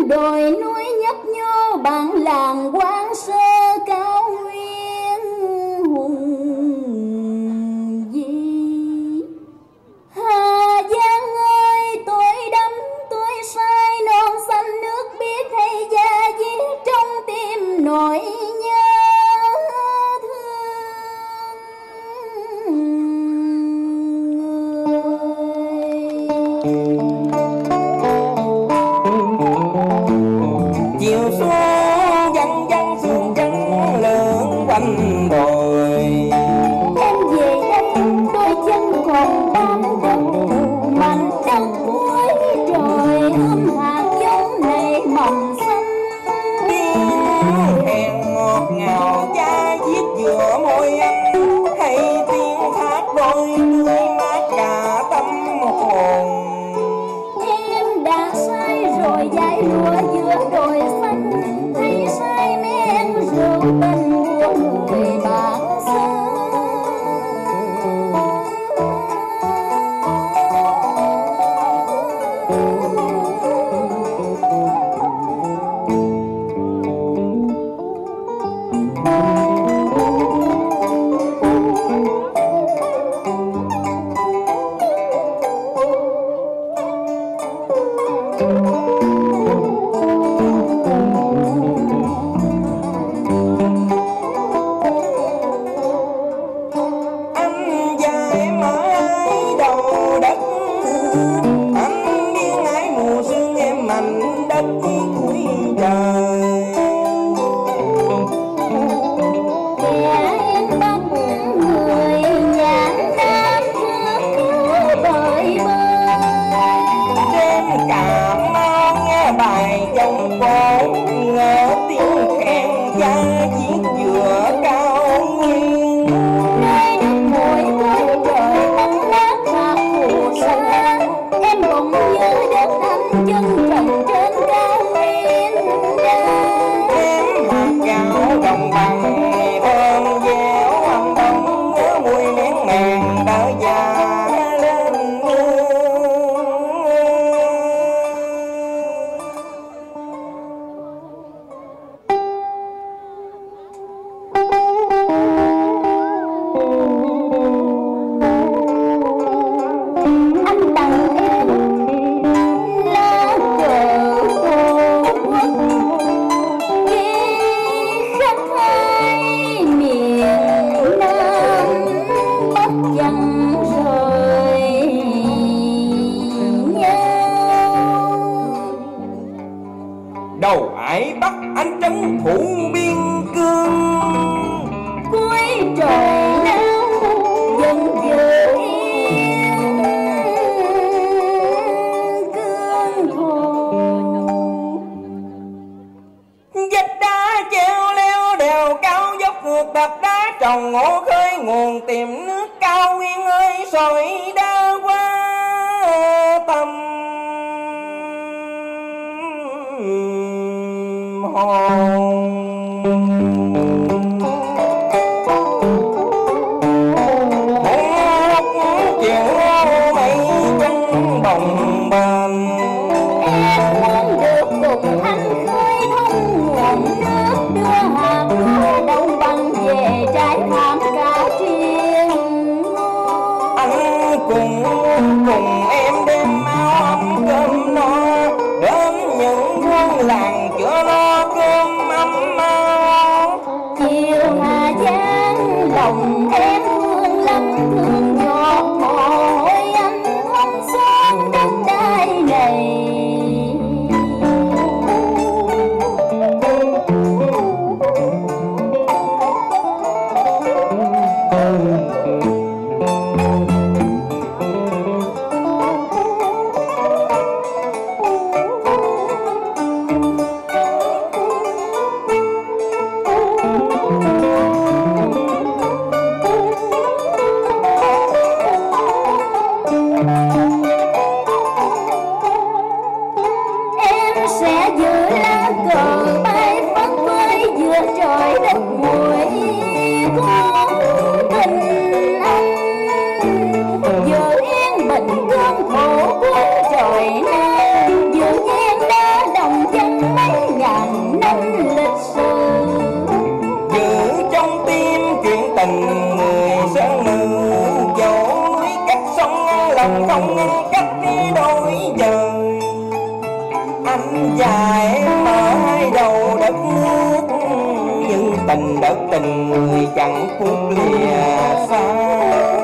đồi núi nhấp nhô bản làng Quang Sơ cao nguyên hùng vĩ. Hà Giang ơi tôi đắm tôi say, non xanh nước biếc hay da diết trong tim nỗi nhớ chiều xuống văng văng sương trắng lượn quanh đồi. em về đây đôi chân còn bám đất mảnh đất cuối trời, ươm hạt giống này mầm xanh. Tiếng hẹn ngọt ngào da diết giữa môi anh, hay tiếng thác đôi tươi mát cả tâm hồn. Em đã sai rồi dải lúa giữa đồi xanh, hay say men rượu tình của người bạn xưa. Anh dài mãi đầu đất, anh điên ái mùa sương em mảnh đất cuối trời. Kẻ em bắt người nhàn nam trước nhớ bời bơi. Đêm Cà Mau nghe bài dòng cổ, ngỡ tiếng kèn da diết giữa cao nguyên. Nơi đất mũi cuối trời bóng mát hạt phù sa, em bỗng nhớ đất anh chân trần trên cao nguyên. Em hạt gạo đồng bằng thơm dẻo âm đông, nhớ mùi nén mèn đã già lên Anh tặng em lá cờ Tổ quốc ghi khắc hai miền Nam Bắc chẳng rời nhau. đầu ải bắt anh trấn thủ biên cương. Cuối trời nắng dần dần yên cương thù. Vách đá treo leo đèo cao dốc ngược đập đá trồng ngõ khơi nguồn tìm nước cao nguyên ơi sỏi đá qua tâm hồn. Một chiều mây trắng bồng bềnh, Em muốn được cùng anh khơi thông nguồn nước, đưa hạt mưa đông bằng về trái thảm cả triền. anh cùng em đem áo ấm cơm no, đến những thôn làng chữa lo cơm ấm áo. Chiều Hà Giang lòng em thương lắm, thương giọt mồ hôi anh thấm xuống đất đai này. Em sẽ giữ lá cờ bay phất phới giữa trời đất muội con tình anh. Giờ yên bình cơn khổ cuối trời nam, giữa gian đá đồng dân anh và em ở hai đầu đất nước, nhưng tình đất tình người chẳng phút lìa xa.